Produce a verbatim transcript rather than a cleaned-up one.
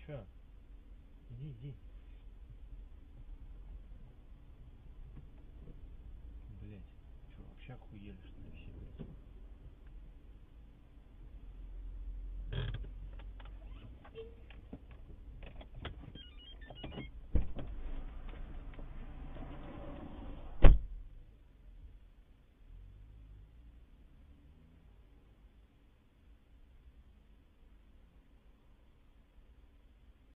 Че? Иди, иди. Блять, что, вообще охуели, что ли?